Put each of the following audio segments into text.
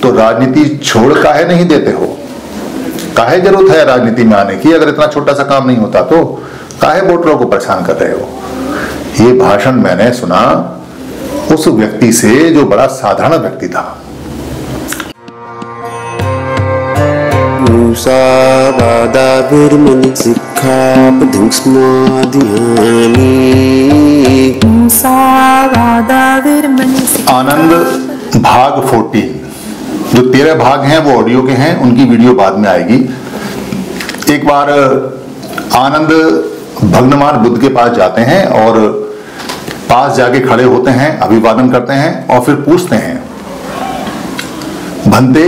तो राजनीति छोड़ काहे नहीं देते हो? काहे जरूरत है राजनीति में आने की? अगर इतना छोटा सा काम नहीं होता तो काहे वोटरों को परेशान कर रहे हो? ये भाषण मैंने सुना उस व्यक्ति से जो बड़ा साधारण व्यक्ति था। आनंद भाग 14, जो 13 भाग हैं वो ऑडियो के हैं, उनकी वीडियो बाद में आएगी। एक बार आनंद भगवान बुद्ध के पास जाते हैं और पास जाके खड़े होते हैं, अभिवादन करते हैं और फिर पूछते हैं, भंते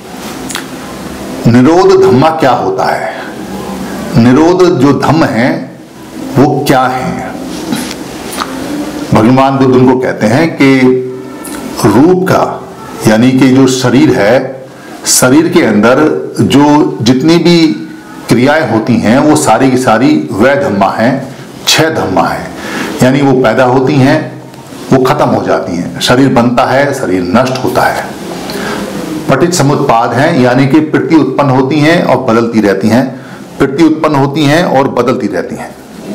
निरोध धम्मा क्या होता है? निरोध जो धम्म है वो क्या है? भगवान बुद्ध उनको कहते हैं कि रूप का, यानी कि जो शरीर है, शरीर के अंदर जो जितनी भी क्रियाएं होती हैं वो सारी की सारी वह धम्मा हैं, 6 धम्मा है। यानी वो पैदा होती हैं, वो खत्म हो जाती हैं, शरीर बनता है, शरीर नष्ट होता है। पटित समुत्पाद हैं, यानी कि प्रति उत्पन्न होती हैं और बदलती रहती हैं, प्रति उत्पन्न होती हैं और बदलती रहती हैं।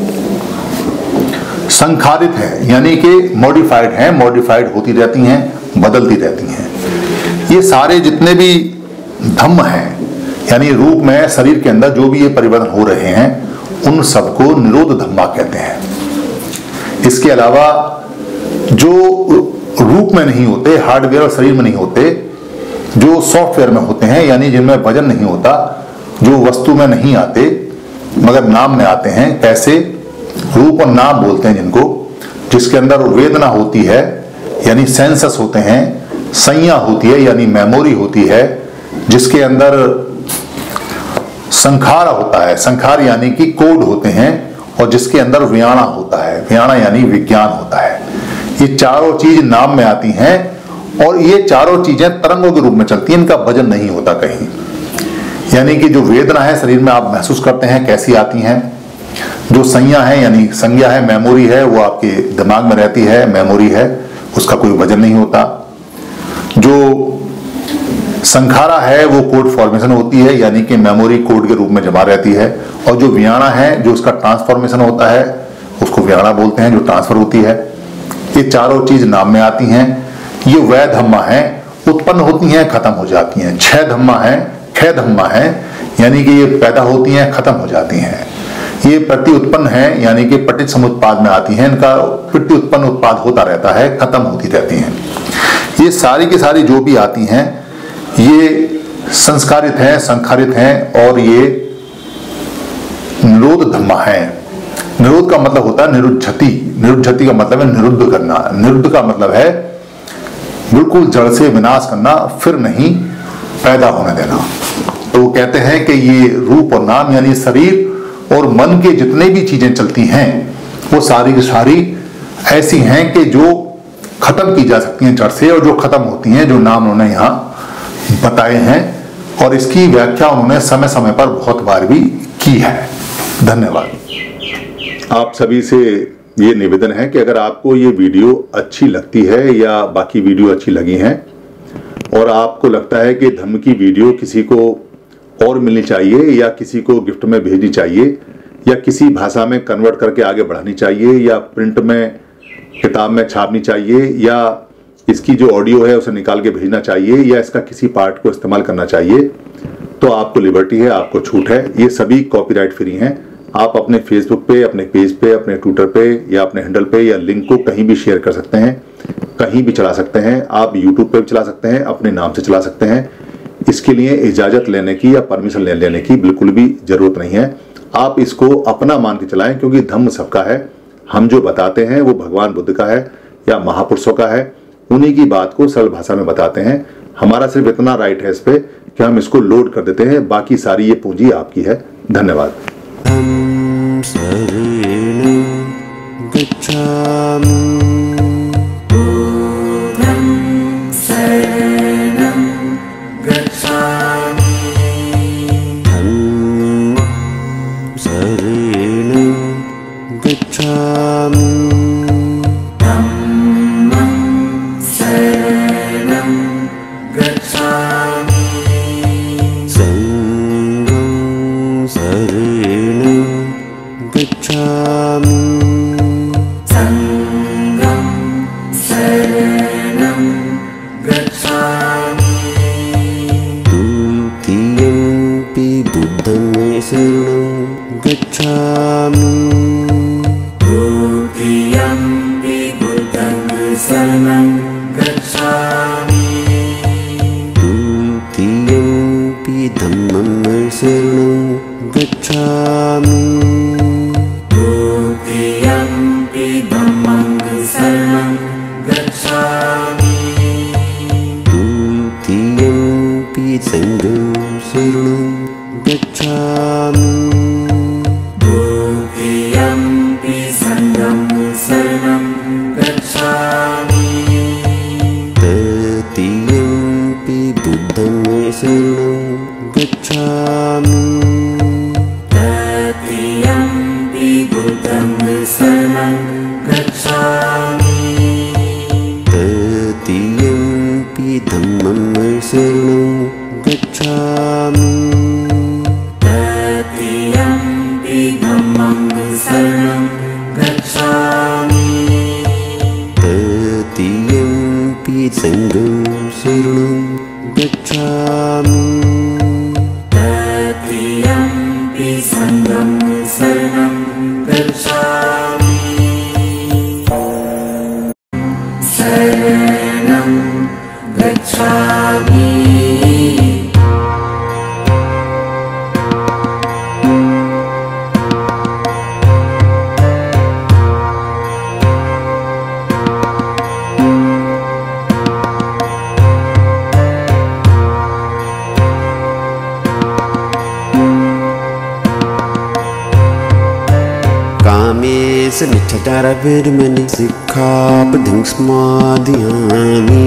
संखारित है, यानी कि मॉडिफाइड हैं, मॉडिफाइड होती रहती हैं, बदलती रहती हैं। ये सारे जितने भी धम्म हैं, यानी रूप में शरीर के अंदर जो भी ये परिवर्तन हो रहे हैं, उन सबको निरोध धम्मा कहते हैं। इसके अलावा जो रूप में नहीं होते, हार्डवेयर और शरीर में नहीं होते, जो सॉफ्टवेयर में होते हैं, यानी जिनमें वजन नहीं होता, जो वस्तु में नहीं आते मगर नाम में आते हैं, कैसे? रूप और नाम बोलते हैं जिनको, जिसके अंदर वेदना होती है, यानी सेंसस होते हैं, संज्ञा होती है यानी मेमोरी होती है, जिसके अंदर संखार होता है, संखार यानी कि कोड होते हैं, और जिसके अंदर व्याणा होता है, व्याणा यानी विज्ञान होता है। ये चारों चीज नाम में आती हैं और ये चारों चीजें तरंगों के रूप में चलती हैं, इनका वजन नहीं होता कहीं। यानी कि जो वेदना है शरीर में आप महसूस करते हैं, कैसी आती हैं? जो संज्ञा है, यानी संज्ञा है, मेमोरी है, वो आपके दिमाग में रहती है, मेमोरी है, उसका कोई वजन नहीं होता। जो संखारा है वो कोड फॉर्मेशन होती है, यानी कि मेमोरी कोड के रूप में जमा रहती है। और जो व्याणा है, जो उसका ट्रांसफॉर्मेशन होता है, उसको व्याणा बोलते हैं, जो ट्रांसफर होती है। ये चारों चीज नाम में आती हैं। ये वह धम्मा है, उत्पन्न होती हैं, खत्म हो जाती हैं। 6 धम्मा है, 6 धम्मा है, यानी कि ये पैदा होती हैं, खत्म हो जाती हैं। ये प्रति उत्पन्न है, यानी कि पटित समुत्पाद में आती हैं, इनका प्रति उत्पन्न उत्पाद होता रहता है, खत्म होती रहती हैं। ये सारी की सारी जो भी आती हैं ये संस्कारित हैं, संखारित हैं, और ये निरोध धम्मा है। निरोध का मतलब होता है निरुद्धति। निरुद्धति का मतलब है निरुद्ध करना। निरुद्ध का मतलब है बिल्कुल जड़ से विनाश करना, फिर नहीं पैदा होने देना। तो वो कहते हैं कि ये रूप और नाम यानी शरीर और मन के जितने भी चीजें चलती हैं वो सारी की सारी ऐसी हैं कि जो खत्म की जा सकती हैं जड़ से, और जो खत्म होती हैं, जो नाम उन्होंने यहाँ बताए हैं। और इसकी व्याख्या उन्होंने समय समय पर बहुत बार भी की है। धन्यवाद। आप सभी से ये निवेदन है कि अगर आपको ये वीडियो अच्छी लगती है या बाकी वीडियो अच्छी लगी हैं और आपको लगता है कि धम्म की वीडियो किसी को और मिलनी चाहिए या किसी को गिफ्ट में भेजनी चाहिए या किसी भाषा में कन्वर्ट करके आगे बढ़ानी चाहिए या प्रिंट में किताब में छापनी चाहिए या इसकी जो ऑडियो है उसे निकाल के भेजना चाहिए या इसका किसी पार्ट को इस्तेमाल करना चाहिए, तो आपको लिबर्टी है, आपको छूट है। ये सभी कॉपीराइट फ्री हैं। आप अपने फेसबुक पे, अपने पेज पे, अपने ट्विटर पे या अपने हैंडल पे या लिंक को कहीं भी शेयर कर सकते हैं, कहीं भी चला सकते हैं। आप यूट्यूब पे भी चला सकते हैं, अपने नाम से चला सकते हैं। इसके लिए इजाजत लेने की या परमिशन लेने की बिल्कुल भी जरूरत नहीं है। आप इसको अपना मान के चलाएं, क्योंकि धम्म सबका है। हम जो बताते हैं वो भगवान बुद्ध का है या महापुरुषों का है, उन्हीं की बात को सरल भाषा में बताते हैं। हमारा सिर्फ इतना राइट है इस पे कि हम इसको लोड कर देते हैं, बाकी सारी ये पूंजी आपकी है। धन्यवाद। गच्छामि। शरणं गच्छामि। द्वितीयम्पि बुद्धं शरणं गच्छामि। द्वितीयम्पि धम्मं शरणं गच्छामि। द्वितीयम्पि धम्मं शरणं गच्छामि। द्वितीयम्पि संघं शरणं गच्छामि। द्वितीयम्पि संघं शरणं गच्छामि। तृतीयम्पि बुद्धं शरणं गच्छामि। तृतीयम्पि बुद्धं शरणं गच्छामि। तृतीयम्पि धम्मं शरणं गच्छामि। तृतीयम्पि धम्मं शरणं गच्छामि। तृतीयम्पि संघं शरणं गच्छामि। तृतीयम्पि संघं शरणं गच्छामि। शरणं गच्छामि। कामेषु मिच्छाचारविरमणि सिक्खापदं समादयामि।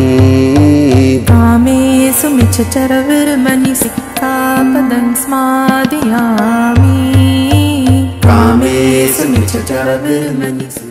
कामेषु मिच्छाचारविरमणि सिक्खापदं समादयामि। कामेषु मिच्छाचारविरमणि